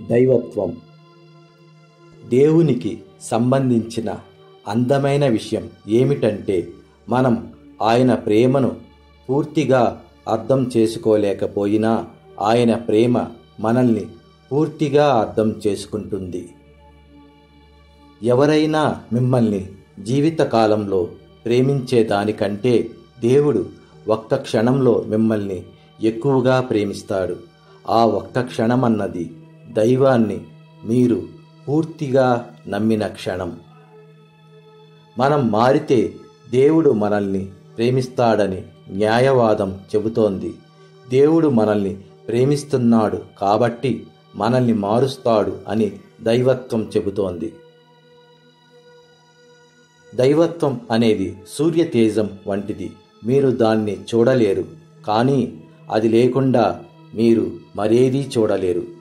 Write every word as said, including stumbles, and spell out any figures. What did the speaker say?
దైవత్వం దేవునికి సంబంధించిన అందమైన విషయం ఏమిటంటే మనం ఆయన ప్రేమను పూర్తిగా అర్థం చేసుకోలేకపోయినా ఆయన ప్రేమ మనల్ని పూర్తిగా అర్థం చేసుకుంటుంది. ఎవరైనా మిమ్మల్ని జీవితకాలంలో ప్రేమించేదానికంటే దేవుడు ఒక్క క్షణంలో మిమ్మల్ని ఎక్కువగా ప్రేమిస్తాడు. ఆ ఒక్క క్షణమన్నది దైవాన్ని మీరు పూర్తిగా నమ్మిన క్షణం. మనం మారితే దేవుడు మనల్ని ప్రేమిస్తాడని న్యాయవాదం చెబుతోంది. దేవుడు మనల్ని ప్రేమిస్తున్నాడు కాబట్టి మనల్ని మారుస్తాడు అని దైవత్వం చెబుతోంది. దైవత్వం అనేది సూర్య తేజం వంటిది. మీరు దాన్ని చూడలేరు, కానీ అది లేకుండా మీరు మరేదీ చూడలేరు.